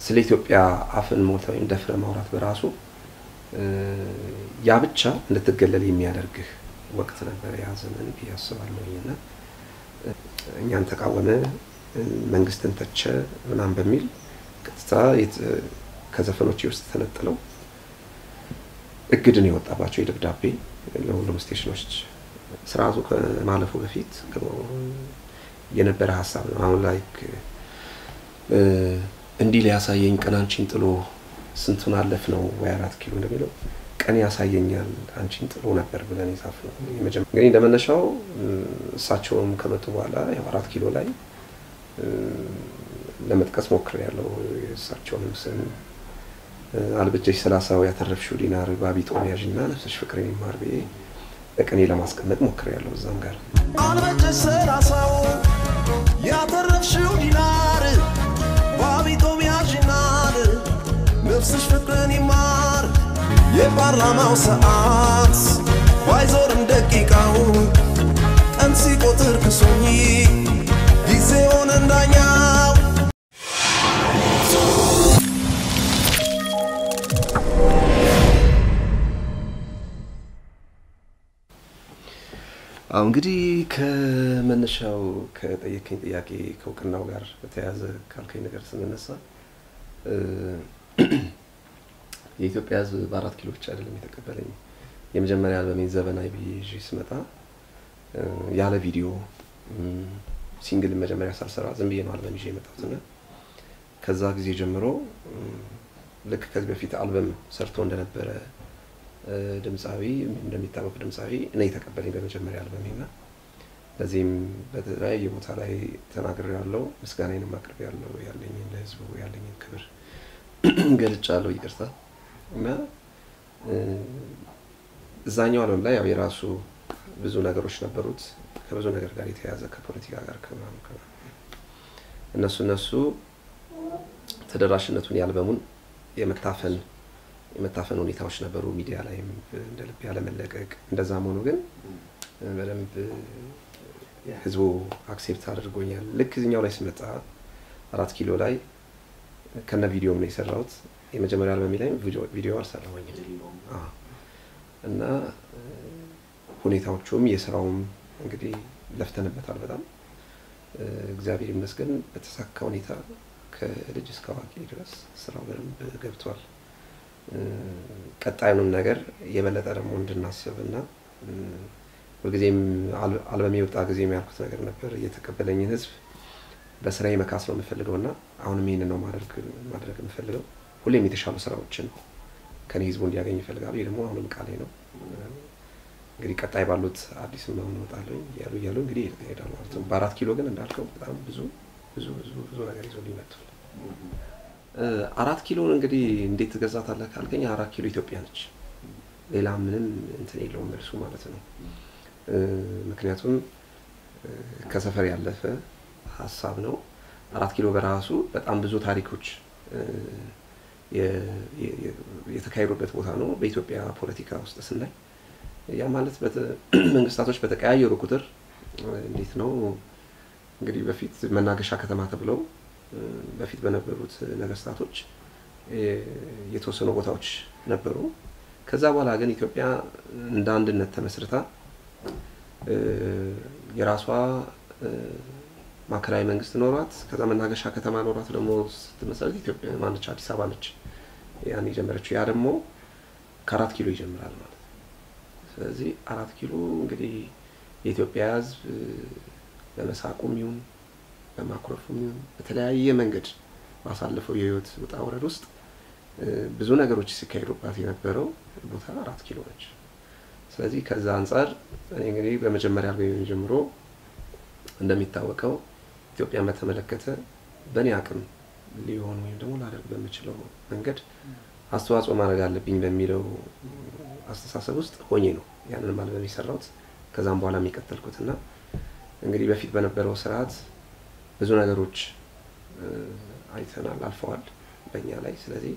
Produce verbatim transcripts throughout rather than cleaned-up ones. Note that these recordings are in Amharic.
ስለ ኢትዮጵያ አፍን ሞልተው እንደፍረ ማውራት በራሱ ያ ብቻ እንድትገለል የሚያደርግህ ወቅት ነበር ያ ዘመን ያስባለውና እኛን ተቃወመ መንግስትን ተቸ ምናም በሚል ቀጥታ ከዘፈኖች ውስጥ ተነጥለው እግድን ይወጣባቸው የደብዳቤ ለሁሉም ስቴሽኖች ስራቱ ከማለፉ በፊት የነበረ ሐሳብ ነው አሁን ላይክ እንዲ ሊያሳየኝ ቀናንቺን ጥሎ ስንቱን አለፍ ነው ወይ አራት ኪሎ እንደሚለው ቀን ያሳየኛል አንቺን ጥሎ ነበር ብለን ይጻፍነው የመጀመሪያ እንግዲህ እንደመነሻው እሳቸውም ከመጡ በኋላ ያው አራት ኪሎ ላይ ለመጥቀስ ሞክሬያለሁ እሳቸውንም ስም አልበጀሽ ሰላሳው ያተረፍሽው ዲናር ባቢጦም ያዥና ነፍስሽ ፍቅሬን ይማርቤ በቀኔ ለማስቀመጥ ሞክሬያለሁ እዛም ጋር አልበጀሽ ሰላሳው ያተረፍሽው ዲናር ባቢጦም ያዥና ነፍስሽ ፍቅሬን ይማር የፓርላማው ሰዓት ባይዞርም ደቂቃው ቀን ሲቆጥር ክሶኝ ጊዜውን እንዳኛው አሁን እንግዲህ ከመነሻው ከጠየቀኝ ጥያቄ ከውቅናው ጋር በተያያዘ ካልከኝ ነገር ስንነሳ የኢትዮጵያ ሕዝብ በአራት ኪሎ ብቻ አይደለም የተቀበለኝ የመጀመሪያ አልበሜን ዘበናይ ቢጂ ስመጣ ያለ ቪዲዮ ሲንግል መጀመሪያ ሳልሰራ ዝም ብዬ ነው አልበም ይዤ የመጣሁትና ከዛ ጊዜ ጀምሮ ልክ ከዚህ በፊት አልበም ሰርቶ እንደነበረ ድምጻዊ እንደሚታወቅ ድምጻዊ እኔ ተቀበለኝ በመጀመሪያ አልበሜና ለዚህም በተለያየ ቦታ ላይ ተናግሬያለሁ ምስጋናዬን ማቅረቢያለሁ ያለኝ ለህዝቡ ያለኝ ክብር ገልጫለሁ ይቅርታ እና እዛኛው አልበም ላይ ያው የራሱ ብዙ ነገሮች ነበሩት ከብዙ ነገር ጋር የተያያዘ ከፖለቲካ ጋር ከማም እነሱ እነሱ ተደራሽነቱን ያልበሙን የመታፈን የመታፈን ሁኔታዎች ነበሩ ሚዲያ ላይ እንደልብ ያለ መለቀቅ እንደዛም ሆኖ ግን በደንብ ህዝቡ አክሴፕት አድርጎኛል ልክ እዚህኛው ላይ ስመጣ አራት ኪሎ ላይ ከነ ቪዲዮም ነው የሰራሁት የመጀመሪያ አልበሜ ላይ ቪዲዮ አልሰራሁኝም አዎ እና ሁኔታዎቹም የስራውም እንግዲህ ለፍተንበታል በጣም እግዚአብሔር ይመስገን በተሳካ ሁኔታ ከልጅ እስከ አዋቂ ድረስ ስራው በደንብ ገብቷል ቀጣዩን ነገር የበለጠ ደግሞ እንድናስብና ወግዜም አልበሜ ወጣ ጊዜም ያልኩት ነገር ነበር የተቀበለኝን ህዝብ በስራዬ መካስ ነው የምፈልገውና አሁንም ይሄን ነው ማድረግ ማድረግ የምፈልገው ሁሌም የተሻሉ ስራዎችን ከኔ ህዝቡ እንዲያገኝ ይፈልጋል ይሄ ደግሞ አሁንም ቃሌ ነው እንግዲህ ቀጣይ ባሉት አዲስ ነው ወጣለኝ ያሉ ያሉ እንግዲህ ይሄዳል ማለት ነው በአራት ኪሎ ግን እንዳልከው በጣም ብዙ ብዙ ብዙ ብዙ ነገር ይዞ ሊመጣል አራት ኪሎ እንግዲህ እንዴት ተገዛታለህ ካልከኝ አራት ኪሎ ኢትዮጵያ ነች ሌላ ምንም እንትን የለውም መልሱ ማለት ነው ምክንያቱም ከሰፈር ያለፈ ሐሳብ ነው አራት ኪሎ በራሱ በጣም ብዙ ታሪኮች የተካሄዱበት ቦታ ነው በኢትዮጵያ ፖለቲካ ውስጥ ስናይ ያ ማለት በመንግስታቶች በተቀያየሩ ቁጥር እንዴት ነው እንግዲህ በፊት መናገሻ ከተማ ተብለው በፊት በነበሩት ነገስታቶች የተወሰኑ ቦታዎች ነበሩ ከዛ በኋላ ግን ኢትዮጵያ እንደ አንድነት ተመስርታ የራሷ ማከራይ መንግስት ኖሯት ከዛ መናገሻ ከተማ ኖሯት ደግሞ ስትመሰረት ኢትዮጵያ ማንቻ አዲስ አበባ ነች ያን የጀመረችው ያ ደግሞ ከአራት ኪሎ ይጀምራል ማለት ስለዚህ አራት ኪሎ እንግዲህ የኢትዮጵያ ሕዝብ በመሳቁም ይሁን በማክሮፉም ይሁን በተለያየ መንገድ ማሳለፈው የህይወት ውጣ ወረድ ውስጥ ብዙ ነገሮች ሲካሄዱባት የነበረው ቦታ አራት ኪሎ ነች ስለዚህ ከዛ አንፃር እኔ እንግዲህ በመጀመሪያ አልበሜ ጀምሮ እንደሚታወቀው ኢትዮጵያ በተመለከተ በእኔ አቅም ሊሆን ወይም ደግሞ ላደርግ በሚችለው መንገድ አስተዋጽኦ ማድረግ አለብኝ በሚለው አስተሳሰብ ውስጥ ሆኜ ነው ያንን ማለት በሚሰራውት ከዛም በኋላ የሚቀጥልኩትና እንግዲህ በፊት በነበረው ስርዓት ብዙ ነገሮች አይተናል አልፈዋል በእኛ ላይ ስለዚህ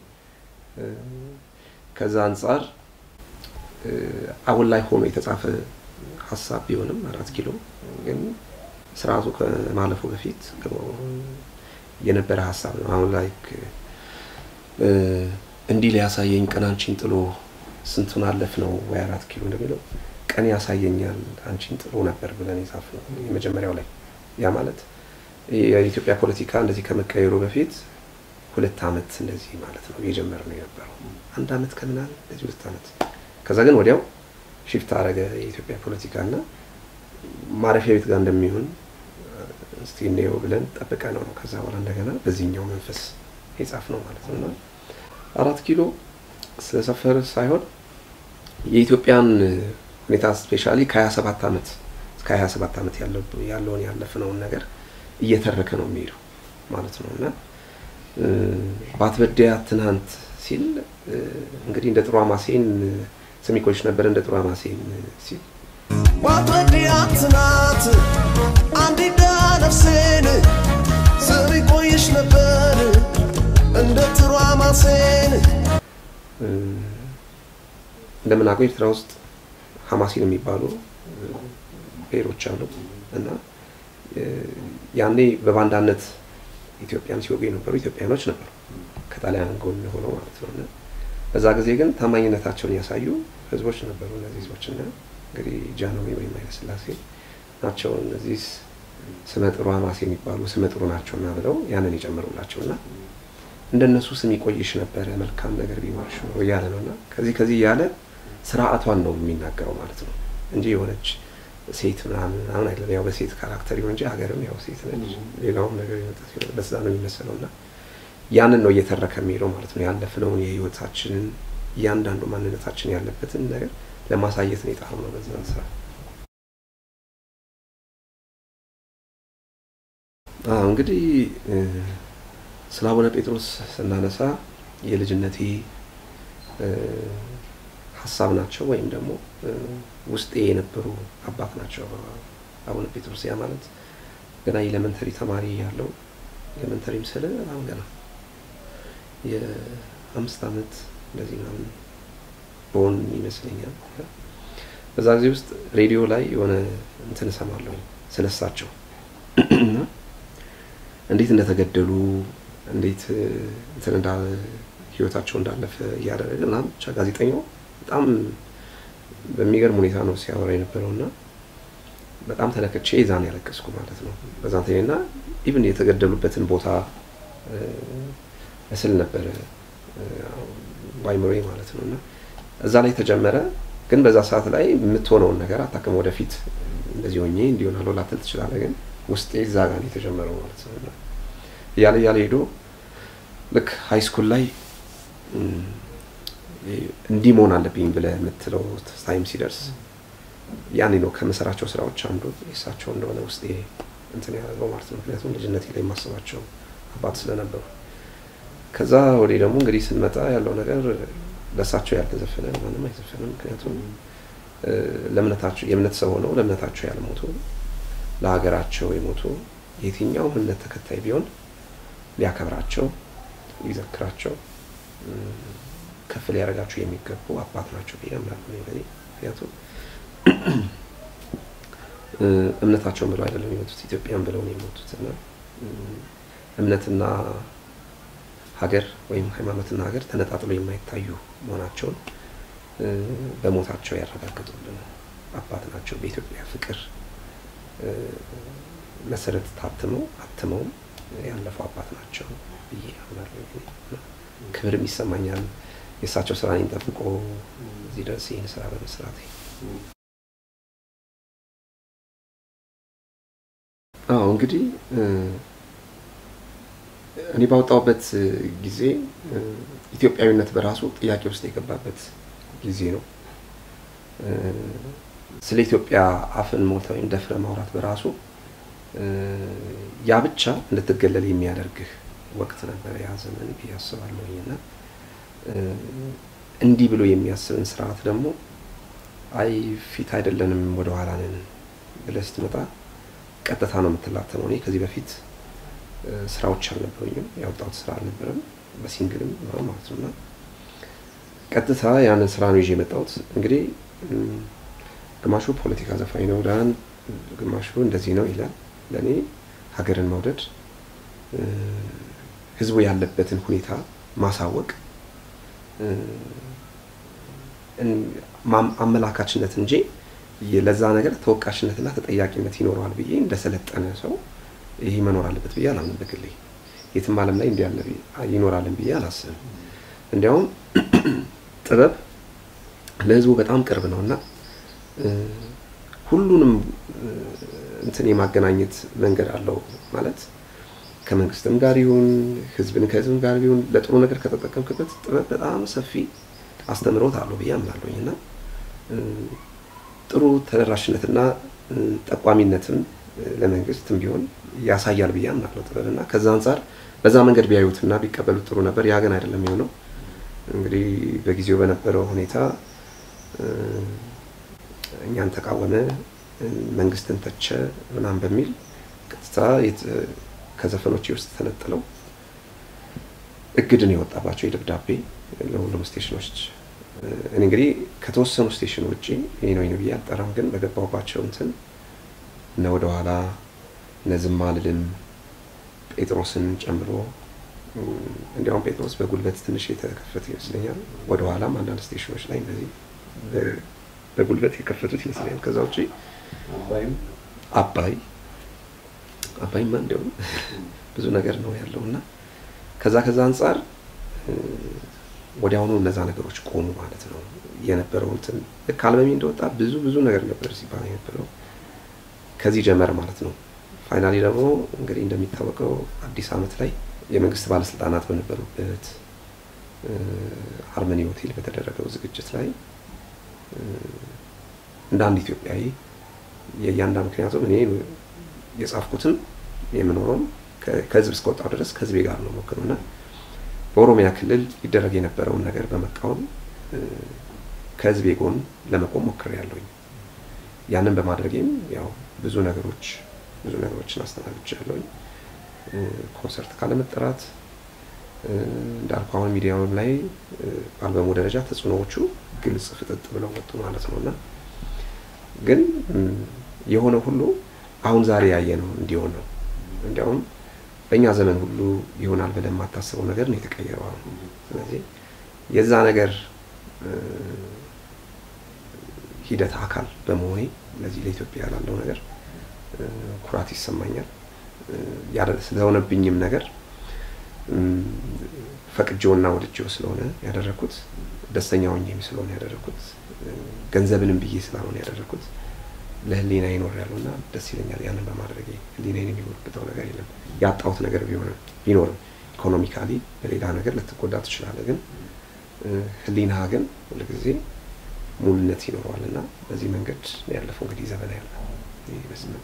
ከዛ አንፃር አሁን ላይ ሆኖ የተጻፈ ሐሳብ ቢሆንም አራት ኪሎ ግን ስርዓቱ ከማለፉ በፊት የነበረ ሐሳብ ነው አሁን ላይክ እንዲህ ሊያሳየኝ ቀን አንቺን ጥሎ ስንቱን አለፍ ነው ወይ አራት ኪሎ እንደሚለው ቀን ያሳየኛል አንቺን ጥሎ ነበር ብለን የጻፍነው የመጀመሪያው ላይ ያ ማለት የኢትዮጵያ ፖለቲካ እንደዚህ ከመቀየሩ በፊት ሁለት አመት እንደዚህ ማለት ነው የጀመረው የነበረው አንድ አመት ከምናል እንደዚህ ሁለት አመት ከዛ ግን ወዲያው ሽፍት አረገ የኢትዮጵያ ፖለቲካና ማረፊያ ቤት ጋር እንደሚሆን እስቲ ነው ብለን ተጠብቀናል ነው ከዛ በኋላ እንደገና በዚህኛው መንፈስ የጻፍነው ማለት ነው አራት ኪሎ ስለሰፈር ሳይሆን የኢትዮጵያን ሁኔታ ስፔሻሊ ከ27 አመት እስከ ሃያ ሰባት አመት ያለው ያለውን ያለፈነው ነገር እየተረከ ነው የሚሄደው ማለት ነውና ባትበደያ ትናንት ሲል እንግዲህ እንደ ጥሩ አማሴን ስሚኮች ነበር እንደ ጥሩ አማሴን ሲል ባትበደያ ትናንት አንድ ዳነፍሴን ስሚኮች ነበር እንደ ጥሩ አማሴን እንደምን አቆይ ኤርትራ ውስጥ ሐማሲን የሚባሉ ብሔሮች አሉ እና ያኔ በባንዳነት ኢትዮጵያን ሲወጉ የነበሩ ኢትዮጵያኖች ነበሩ ከጣሊያን ጎን ሆነው ማለት ነው እና በዛ ጊዜ ግን ታማኝነታቸውን ያሳዩ ህዝቦች ነበሩ እነዚህ ህዝቦችና እንግዲህ ጃንሆይ ወይ ማይለስላሴ ናቸው እነዚህ ስመጥሩ ሐማሲ የሚባሉ ስመጥሩ ናቸውና ብለው ያንን ይጨምሩላቸውና እንደነሱ ስም ይቆይሽ ነበር መልካም ነገር ቢማርሽ ነው ያለ ነውና ከዚህ ከዚህ ያለ ስርዓቷን ነው የሚናገረው ማለት ነው እንጂ የሆነች ሴት ምናምን አሁን አይደለም ያው በሴት ካራክተር ይሆን እንጂ ሀገርም ያው ሴት ነች ሌላው ነገር ይመጣ ሲሆን በዛ ነው የሚመስለውና ያንን ነው እየተረከ የሚለው ማለት ነው ያለፈው የህይወታችንን ያንዳንዱ ማንነታችን ያለበትን ነገር ለማሳየት ነው የጣረው ነው በዛ ስራ አዎ እንግዲህ ስላቦነ ጴጥሮስ ስናነሳ የልጅነቴ ሐሳብ ናቸው ወይም ደግሞ ውስጤ የነበሩ አባት ናቸው አቡነ ጴጥሮስ ያ ማለት ገና ኤሌመንተሪ ተማሪ ያለው ኤሌመንተሪም ስለ አሁን ገና የአምስት አመት እንደዚህ ነው ቦን ይመስለኛል በዛ ጊዜ ውስጥ ሬዲዮ ላይ የሆነ እንትን ሰማለሁ ስለሳቸው እንዴት እንደተገደሉ እንዴት እንትን እንዳለ ህይወታቸው እንዳለፈ ያደረገና ጋዜጠኛው በጣም በሚገርም ሁኔታ ነው ሲያወራ የነበረውና በጣም ተነከቼ ዛን ያለቀስኩ ማለት ነው በዛን ተይና ኢቭን የተገደሉበትን ቦታ እስል ነበር ባይሞሪ ማለት ነውና እዛ ላይ ተጀመረ ግን በዛ ሰዓት ላይ የምትሆነው ነገር አታከም ወደፊት እንደዚህ ሆኜ እንዲሆን አሎላተል ትችላለህ ግን ውስጤ እዛ ጋር ነው የተጀመረው ማለት ነው ያለ ያለ ሄዶ ልክ ሃይ ስኩል ላይ እንዲሞን አለብኝ ብለ የምትለው ታይም ሲደርስ ያኔ ነው ከመሰራቸው ስራዎች አንዱ እሳቸው እንደሆነ ውስጤ እንትን ያለው ማለት ነው ምክንያቱም ልጅነቴ ላይ ማሰባቸው አባት ስለነበሩ ከዛ ወዲህ ደግሞ እንግዲህ ስንመጣ ያለው ነገር ለሳቸው ያልተዘፈነ ማንንም አይዘፈንም ምክንያቱም ለምነታቸው የምነት ሰው ሆነው ለምነታቸው ያልሞቱ ለሀገራቸው የሞቱ የትኛው እምነት ተከታይ ቢሆን ሊያከብራቸው ይዘክራቸው ከፍ ሊያረጋቸው የሚገቡ አባት ናቸው በያምናለሁ ነው ምክንያቱም እምነታቸውን ብለው አይደለም የሞቱት ኢትዮጵያን ብለው ነው የሞቱትና እምነትና ሀገር ወይም ሃይማኖትና ሀገር ተነጣጥሎ የማይታዩ መሆናቸውን በሞታቸው ያረጋግጡልን አባት ናቸው በኢትዮጵያ ፍቅር መሰረት ታትመው አትመው ያለፈው አባት ናቸው ብዬ አምናለሁ ክብር ይሰማኛል የሳቸው ስራን እንጠብቆ እዚህ ድረስ ይሄን ስራ በመስራት አዎ እንግዲህ እኔ ባወጣውበት ጊዜ ኢትዮጵያዊነት በራሱ ጥያቄ ውስጥ የገባበት ጊዜ ነው ስለ ኢትዮጵያ አፍን ሞልተው እንደፍረ ማውራት በራሱ ያ ብቻ እንድትገለል የሚያደርግህ ወቅት ነበር ያ ዘመን ያስባለውና እንዲህ ብሎ የሚያስብን ስርዓት ደግሞ አይ ፊት አይደለንም ወደ ኋላ ነን ብለህ ስትመጣ ቀጥታ ነው የምትላተመው እኔ ከዚህ በፊት ስራዎች አልነበሩኝም ያወጣሁት ስራ አልነበረም በሲንግልም ነው ማለት ነውና ቀጥታ ያንን ስራ ነው ይዤ የመጣሁት እንግዲህ ግማሹ ፖለቲካ ዘፋኝ ነው ዳን ግማሹ እንደዚህ ነው ይላል ለኔ ሀገርን መውደድ ህዝቡ ያለበትን ሁኔታ ማሳወቅ አመላካችነት እንጂ ለዛ ነገር ተወቃሽነትና ተጠያቂነት ይኖራል ብዬ እንደሰለጠነ ሰው ይሄ መኖር አለበት ብዬ አላምንም። በግሌ የትም ዓለም ላይ እንዲያለ ይኖራል ብዬ አላስብም። እንዲያውም ጥበብ ለህዝቡ በጣም ቅርብ ነውና ሁሉንም እንትን የማገናኘት መንገድ አለው ማለት ከመንግስትም ጋር ይሁን ህዝብን ከህዝብም ጋር ይሁን ለጥሩ ነገር ከተጠቀምክበት ጥበብ በጣም ሰፊ አስተምሮት አለው ብዬ አምናለሁኝና ጥሩ ተደራሽነትና ጠቋሚነትን ለመንግስትም ቢሆን ያሳያል ብዬ አምናለሁ ጥበብና ከዛ አንፃር በዛ መንገድ ቢያዩትና ቢቀበሉት ጥሩ ነበር። ያ ግን አይደለም የሚሆነው። እንግዲህ በጊዜው በነበረው ሁኔታ እኛን ተቃወመ፣ መንግስትን ተቸ ምናምን በሚል ቀጥታ ከዘፈኖች ውስጥ ተነጥለው እግድን የወጣባቸው የደብዳቤ ለሁሉም ስቴሽኖች እኔ እንግዲህ ከተወሰኑ ስቴሽን ውጪ ይሄ ነው ነው ያጣራም ግን በገባውባቸው እንትን ነው ወደ ኋላ ነዝም አልልም ጴጥሮስን ጨምሮ እንዲያውም ጴጥሮስ በጉልበት ትንሽ የተከፈተ ይመስለኛል። ወደ ኋላም አንዳንድ ስቴሽኖች ላይ እንደዚህ በጉልበት የከፈቱት ይመስለኛል። ከዛ ውጪ አባይም አባይ አባይም እንደውም ብዙ ነገር ነው ያለውና ከዛ ከዛ አንፃር ወዲያውኑ እነዛ ነገሮች ቆሙ ማለት ነው። የነበረው እንትን ካልበሚ እንደወጣ ብዙ ብዙ ነገር ነበር ሲባል የነበረው ከዚህ ጀመረ ማለት ነው። ፋይናሊ ደግሞ እንግዲህ እንደሚታወቀው አዲስ አመት ላይ የመንግስት ባለስልጣናት በነበሩበት አርመኒ ሆቴል በተደረገው ዝግጅት ላይ እንደ አንድ ኢትዮጵያዊ የያንዳ ምክንያቱም እኔ የጻፍኩትን የምኖረው ከህዝብ እስከወጣው ድረስ ከህዝብ ጋር ነው ሞክሩና በኦሮሚያ ክልል ይደረግ የነበረውን ነገር በመቃወም ከህዝብ ጎን ለመቆም ሞክሬያለሁኝ። ያንን በማድረግም ያው ብዙ ነገሮች ብዙ ነገሮችን አስተናግጃለሁኝ። ኮንሰርት ካለመጠራት እንዳልኳው ሚዲያው ላይ አልበሙ ደረጃ ተጽዕኖዎቹ ግልጽ ፍጥጥ ብለው ወጡ ማለት ነውና ግን የሆነ ሁሉ አሁን ዛሬ ያየነው እንዲሆን ነው። እንዲያውም በእኛ ዘመን ሁሉ ይሆናል ብለን ማታስበው ነገር ነው የተቀየረው። ስለዚህ የዛ ነገር ሂደት አካል በመሆኔ ለዚህ ለኢትዮጵያ ያለው ነገር ኩራት ይሰማኛል። ያደረ ስለሆነብኝም ነገር ፈቅጆና ወድጆ ስለሆነ ያደረኩት ደስተኛ ሆኜም ስለሆነ ያደረኩት ገንዘብንም ብዬ ስላልሆነ ያደረኩት ለህሊና ይኖር ያለውና ደስ ይለኛል። ያንን በማድረግ ህሊናዬን የሚወርብተው ነገር የለም። ያጣውት ነገር ቢሆን ቢኖር ኢኮኖሚካሊ በሌላ ነገር ልትጎዳ ትችላለህ፣ ግን ህሊና ግን ሁልጊዜ ሙሉነት ይኖረዋልና በዚህ መንገድ ያለፈው እንግዲህ ዘመን ያለ ይመስላል።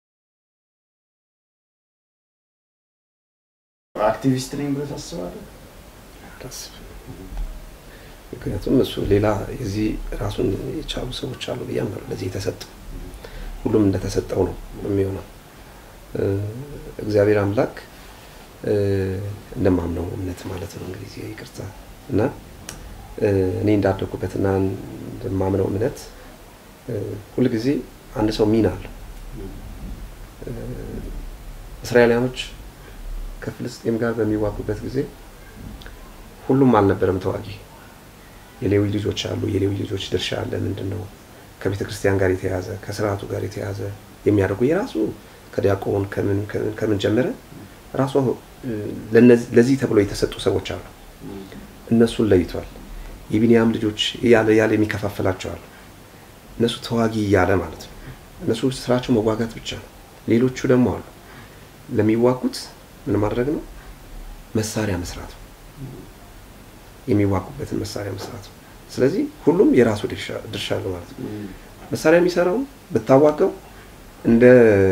አክቲቪስት ነኝ ብለህ ታስባለህ? ታስብ ምክንያቱም እሱ ሌላ የዚህ ራሱን የቻሉ ሰዎች አሉ ብያምናለሁ። ለዚህ ተሰጠ ሁሉም እንደተሰጠው ነው የሚሆነው። እግዚአብሔር አምላክ እንደማምነው እምነት ማለት ነው እንግዲህ ይቅርታ እና እኔ እንዳደረኩበትና እንደማምነው እምነት ሁሉ ጊዜ አንድ ሰው ሚና አለው። እስራኤላውያኖች ከፍልስጤም ጋር በሚዋጉበት ጊዜ ሁሉም አልነበረም ተዋጊ። የሌዊ ልጆች አሉ። የሌዊ ልጆች ድርሻ አለ። ምንድነው ከቤተ ክርስቲያን ጋር የተያዘ ከሥርዓቱ ጋር የተያዘ የሚያደርጉ የራሱ ከዲያቆን ከምን ከምን ጀመረ ራሱ ለዚህ ተብሎ የተሰጡ ሰዎች አሉ። እነሱን ለይቷል። የቢንያም ልጆች ያለ ያለ የሚከፋፈላቸው አሉ። እነሱ ተዋጊ ያለ ማለት ነው። እነሱ ስራቸው መዋጋት ብቻ ነው። ሌሎቹ ደግሞ አሉ ለሚዋጉት ምን ማድረግ ነው? መሳሪያ መስራት ነው። የሚዋጉበትን መሳሪያ መስራት ነው። ስለዚህ ሁሉም የራሱ ድርሻ ድርሻ አለው ማለት ነው። መሳሪያ የሚሰራው በታዋቀው እንደ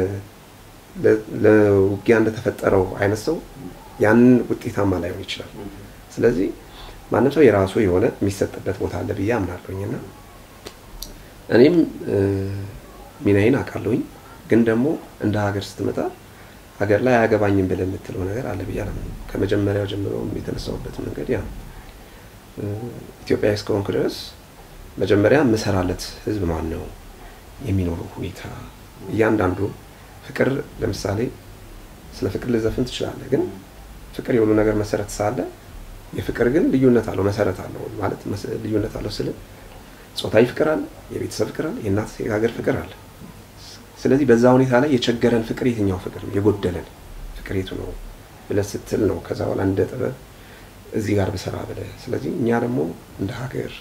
ለውጊያ እንደተፈጠረው አይነት ሰው ያን ውጤታማ ላይሆን ይችላል። ስለዚህ ማንም ሰው የራሱ የሆነ የሚሰጥበት ቦታ አለ ብዬ አምናለሁኝና እኔም ሚናዬን አውቃለሁኝ። ግን ደግሞ እንደ ሀገር ስትመጣ ሀገር ላይ አያገባኝም ብለን የምትለው ነገር አለ ብዬ አላምንም። ከመጀመሪያው ጀምሮ የተነሳውበት መንገድ ያ ኢትዮጵያ እስከሆንኩ ድረስ መጀመሪያ መሰራለት ህዝብ ማን ነው የሚኖረው ሁኔታ እያንዳንዱ ፍቅር ለምሳሌ ስለ ፍቅር ለዘፈን ትችላለህ፣ ግን ፍቅር የሁሉ ነገር መሰረት ሳለ የፍቅር ግን ልዩነት አለው መሰረት አለው ማለት ልዩነት አለው ስለ ጾታዊ ፍቅር አለ የቤተሰብ ፍቅር አለ የእናት የሀገር ፍቅር አለ ስለዚህ በዛ ሁኔታ ላይ የቸገረን ፍቅር የትኛው ፍቅር ነው የጎደለን ፍቅር የቱ ነው ብለህ ስትል ነው ከዛ በኋላ እንደ ጥበብ እዚህ ጋር በሰራ ብለህ ስለዚህ እኛ ደግሞ እንደ ሀገር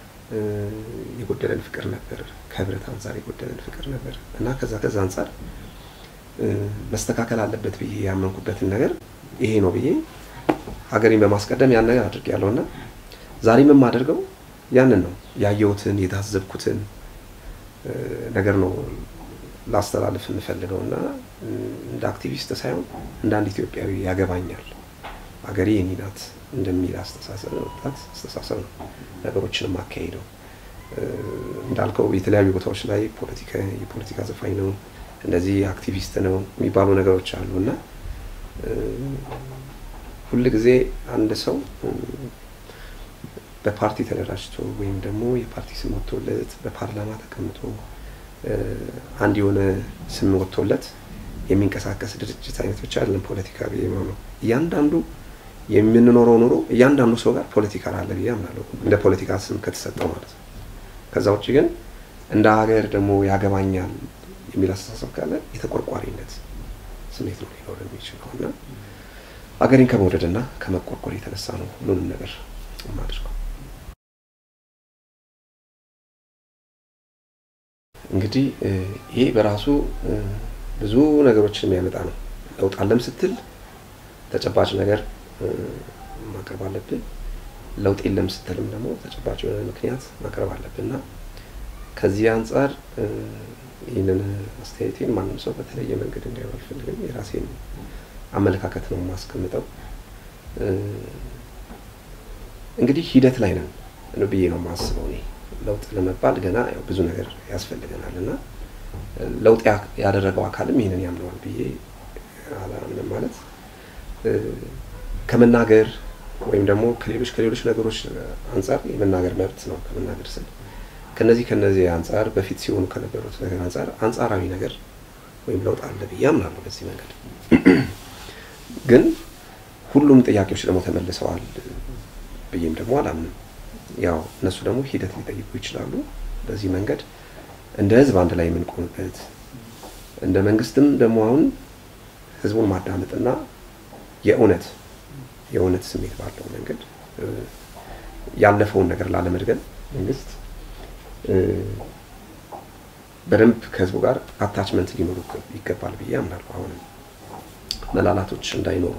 የጎደለን ፍቅር ነበር ከህብረት አንፃር የጎደለን ፍቅር ነበር እና ከዛ ከዛ አንፃር መስተካከል አለበት ብዬ ያመንኩበትን ነገር ይሄ ነው ብዬ ሀገሬን በማስቀደም ያን ነገር አድርጌያለሁና ዛሬም የማደርገው ያንን ነው ያየሁትን የታዘብኩትን ነገር ነው ላስተላልፍ እንፈልገውና እንደ አክቲቪስት ሳይሆን እንደ አንድ ኢትዮጵያዊ ያገባኛል ሀገሬ የኔ ናት እንደሚል አስተሳሰብ ወጣት አስተሳሰብ ነው ነገሮችን ማካሄደው እንዳልከው የተለያዩ ቦታዎች ላይ ፖለቲካ የፖለቲካ ዘፋኝ ነው እንደዚህ አክቲቪስት ነው የሚባሉ ነገሮች አሉና ሁሉ ጊዜ አንድ ሰው በፓርቲ ተደራጅቶ ወይም ደግሞ የፓርቲ ስም ወጥቶለት በፓርላማ ተቀምጦ አንድ የሆነ ስም ወጥቶለት የሚንቀሳቀስ ድርጅት አይነት ብቻ አይደለም ፖለቲካ ቢሆን ነው እያንዳንዱ የምንኖረው ኑሮ እያንዳንዱ ሰው ጋር ፖለቲካ አለ ቢያምናለሁ እንደ ፖለቲካ ስም ከተሰጠው ማለት ነው ከዛ ውጪ ግን እንደ ሀገር ደግሞ ያገባኛል የሚል አስተሳሰብ ካለ የተቆርቋሪነት ስሜት ነው ሊኖር የሚችለውና ሀገሬን ከመውደድና ከመቆርቆር የተነሳ ነው ሁሉንም ነገር ማድረግ እንግዲህ ይሄ በራሱ ብዙ ነገሮችን የሚያመጣ ነው ለውጥ አለም ስትል ተጨባጭ ነገር ማቅረብ አለብን ለውጥ የለም ስትልም ደግሞ ተጨባጭ የሆነ ምክንያት ማቅረብ አለብንና ከዚህ አንፃር ይሄንን አስተያየቴን ማንም ሰው በተለየ መንገድ እንዲያወራ አልፈልግም የራሴን አመለካከት ነው ማስቀምጠው እንግዲህ ሂደት ላይ ነን ነው ብዬ ነው ማስበው እኔ ለውጥ ለመባል ገና ያው ብዙ ነገር ያስፈልገናልና ለውጥ ያደረገው አካልም ይሄንን ያምነዋል ብዬ አላምንም ማለት ከመናገር ወይም ደግሞ ከሌሎች ከሌሎች ነገሮች አንፃር የመናገር መብት ነው ከመናገር ስል ከነዚህ ከነዚህ አንፃር በፊት ሲሆኑ ከነበሩት ነገር አንፃር አንፃራዊ ነገር ወይም ለውጥ አለ ብዬ አምናለሁ በዚህ መንገድ ግን ሁሉም ጥያቄዎች ደግሞ ተመልሰዋል ብዬም ደግሞ አላምንም ያው እነሱ ደግሞ ሂደት ሊጠይቁ ይችላሉ በዚህ መንገድ እንደ ህዝብ አንድ ላይ የምንቆምበት እንደ መንግስትም ደግሞ አሁን ህዝቡን ማዳመጥና የእውነት የእውነት ስሜት ባለው መንገድ ያለፈውን ነገር ላለመድገም መንግስት በደንብ ከህዝቡ ጋር አታችመንት ሊኖር ይገባል ብዬ አምናለሁ አሁን መላላቶች እንዳይኖሩ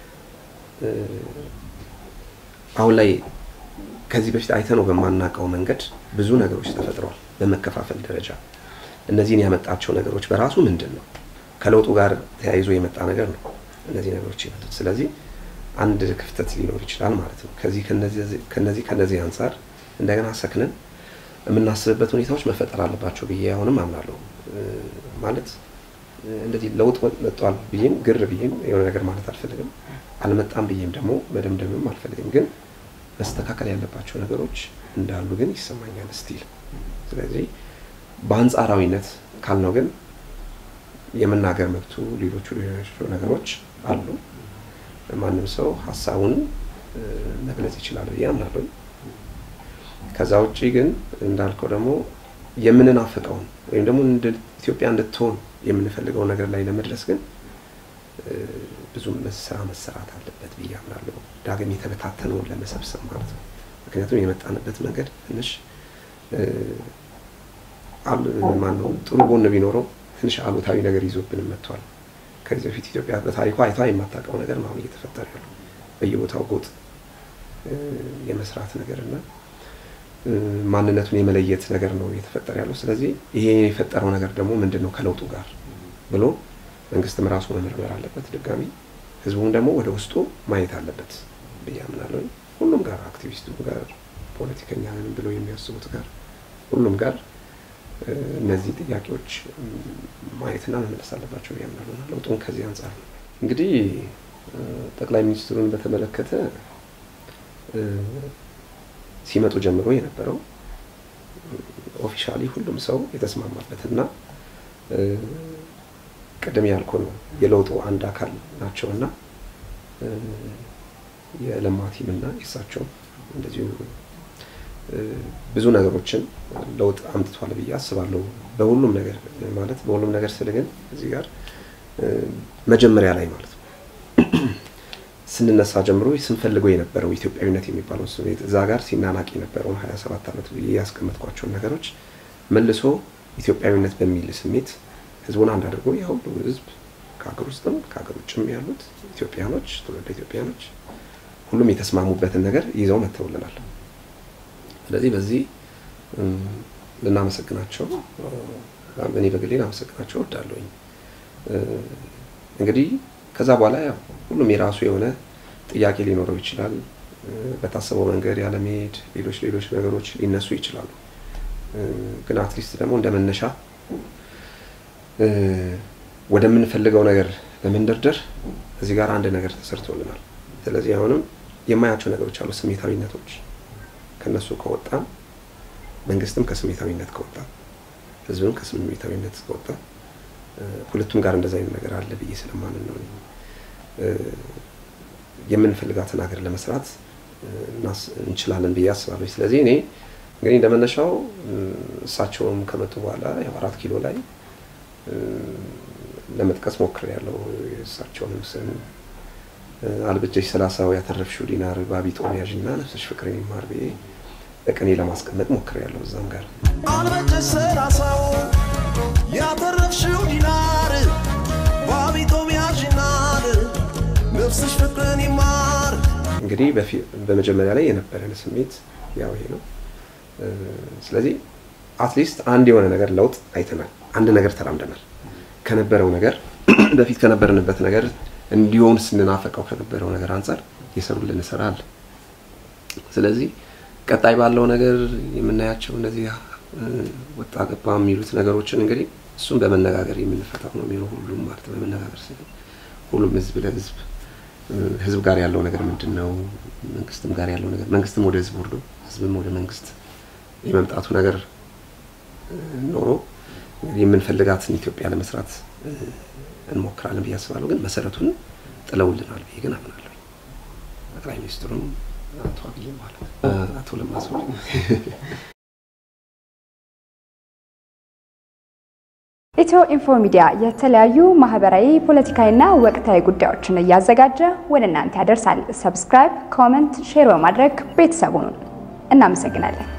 አሁን ላይ ከዚህ በፊት አይተነው በማናቀው መንገድ ብዙ ነገሮች ተፈጥረዋል በመከፋፈል ደረጃ እነዚህን ያመጣቸው ነገሮች በራሱ ምንድነው ከለውጡ ጋር ተያይዞ የመጣ ነገር ነው እነዚህ ነገሮች የመጡት ስለዚህ አንድ ክፍተት ሊኖር ይችላል ማለት ነው ከዚህ ከነዚህ ከነዚህ ከነዚህ አንፃር እንደገና ሰክነን የምናስብበት ሁኔታዎች መፈጠር አለባቸው ብዬ አሁንም አምናለሁ ማለት እንደዚህ ለውጥ መጥቷል ብዬም ግር ብዬም የሆነ ነገር ማለት አልፈልግም አልመጣም ብዬም ደግሞ መደምደምም አልፈልግም ግን መስተካከል ያለባቸው ነገሮች እንዳሉ ግን ይሰማኛል ስቲል ስለዚህ በአንጻራዊነት ካልነው ግን የመናገር መብቱ ሌሎቹ ሌሎች ነገሮች አሉ ማንም ሰው ሐሳቡን መግለጽ ይችላል ብዬ አምናለሁ ከዛ ውጪ ግን እንዳልከው ደግሞ የምንናፍቀው ወይም ደግሞ እንደ ኢትዮጵያ እንድትሆን የምንፈልገው ነገር ላይ ለመድረስ ግን ብዙ መስራ መሰራት አለበት ብዬ አምናለሁ ዳግም የተበታተነውን ለመሰብሰብ ማለት ነው ምክንያቱም የመጣንበት መንገድ ትንሽ አሉ ማነው ጥሩ ጎን ቢኖረው ትንሽ አሉታዊ ነገር ይዞብን መጥቷል ከዚህ በፊት ኢትዮጵያ በታሪኳ አይታ የማታውቀው ነገር ነው እየተፈጠረ ያለው በየቦታው ጎጥ የመስራት ነገርና ማንነቱን የመለየት ነገር ነው እየተፈጠረ ያለው ስለዚህ ይሄ የፈጠረው ነገር ደግሞ ምንድነው ከለውጡ ጋር ብሎ መንግስትም ራሱ መመርመር አለበት ድጋሚ ህዝቡም ደግሞ ወደ ውስጡ ማየት አለበት በያምናለሁ ሁሉም ጋር አክቲቪስቱ ጋር ፖለቲከኛ ነን ብሎ የሚያስቡት ጋር ሁሉም ጋር እነዚህ ጥያቄዎች ማየትና መመለስ አለባቸው በያምናለሁ ለውጡን ከዚህ አንፃር እንግዲህ ጠቅላይ ሚኒስትሩን በተመለከተ ሲመጡ ጀምሮ የነበረው ኦፊሻሊ ሁሉም ሰው የተስማማበትና ቀደም ያልኩ ነው የለውጡ አንድ አካል ናቸውና የለማቲምና እሳቸው እንደዚሁ ብዙ ነገሮችን ለውጥ አምጥቷል ብዬ አስባለሁ በሁሉም ነገር ማለት በሁሉም ነገር ስለገን እዚህ ጋር መጀመሪያ ላይ ማለት ነው ስንነሳ ጀምሮ ስንፈልገው የነበረው ኢትዮጵያዊነት የሚባለው ስሜት እዛ ጋር ሲናናቂ የነበረው ሃያ ሰባት አመት ብዬ ያስቀመጥኳቸው ነገሮች መልሶ ኢትዮጵያዊነት በሚል ስሜት ህዝቡን አንድ አድርጎ ያው ህዝብ ከሀገር ውስጥም ከሀገር ውጭም ያሉት ኢትዮጵያኖች ትውልደ ኢትዮጵያኖች ሁሉም የተስማሙበትን ነገር ይዘው መተውልናል ስለዚህ በዚህ ለናመሰግናቸው በእኔ በግሌ ናመሰግናቸው ወዳለሁኝ እንግዲህ ከዛ በኋላ ያው ሁሉም የራሱ የሆነ ጥያቄ ሊኖረው ይችላል በታሰበው መንገድ ያለ መሄድ ሌሎች ሌሎች ነገሮች ሊነሱ ይችላሉ ግን አትሊስት ደግሞ እንደመነሻ ወደምን ፈልገው ነገር ለመንደርደር እዚህ ጋር አንድ ነገር ተሰርቶልናል ስለዚህ አሁንም የማያቸው ነገሮች አሉ ስሜታዊነቶች ከነሱ ከወጣ መንግስትም ከስሜታዊነት ከወጣ ህዝብም ከስሜታዊነት ከወጣ ሁለቱም ጋር እንደዛ አይነት ነገር አለ ብዬ ስለማምን ነው የምንፈልጋትን ሀገር ለመስራት እናስ እንችላለን ብዬ አስባለሁ ስለዚህ እኔ እንግዲህ እንደመነሻው እሳቸውም ከመጡ በኋላ ያው አራት ኪሎ ላይ ለመጥቀስ ሞክሬያለሁ እሳቸውንም ስም አልበጀሽ ሰላሳው ያተረፍሽው ዲናር ባቢጦም ያዥና ነፍስሽ ፍቅርን ይማር ብዬ በቀኔ ለማስቀመጥ ሞክሬያለሁ እዛም ጋር አልበጀሽ ሰላሳው ያተረፍሽው ዲናር ባቢጦም ያዥና ነፍስሽ ፍቅርን ይማር እንግዲህ በመጀመሪያ ላይ የነበረን ስሜት ያው ይሄ ነው ስለዚህ አትሊስት አንድ የሆነ ነገር ለውጥ አይተናል አንድ ነገር ተራምደናል ከነበረው ነገር በፊት ከነበርንበት ነገር እንዲሆን ስንናፈቀው ከነበረው ነገር አንፃር የሰሩልን ሰራል ስለዚህ ቀጣይ ባለው ነገር የምናያቸው እንደዚህ ወጣ ገባ የሚሉት ነገሮችን እንግዲህ እሱን በመነጋገር የምንፈታው ነው የሚሆነው ሁሉም ማለት በመነጋገር ስለዚህ ሁሉም ህዝብ ለህዝብ ህዝብ ጋር ያለው ነገር ምንድነው መንግስትም ጋር ያለው ነገር መንግስትም ወደ ህዝብ ወርዶ ህዝብም ወደ መንግስት የመምጣቱ ነገር ኖሮ የምንፈልጋትን ኢትዮጵያ ለመስራት እንሞክራለን ብዬ አስባለሁ ግን መሰረቱን ጥለውልናል ብዬ ግን አምናለሁ ጠቅላይ ሚኒስትሩም አቶ አብይ ማለት አቶ ለማሱ EthioInfo Media የተለያዩ ማህበራዊ ፖለቲካዊና ወቅታዊ ጉዳዮችን ያዘጋጀ ወደ እናንተ ያደርሳል ሰብስክራይብ ኮሜንት ሼር በማድረግ ቤተሰቡን እናመሰግናለን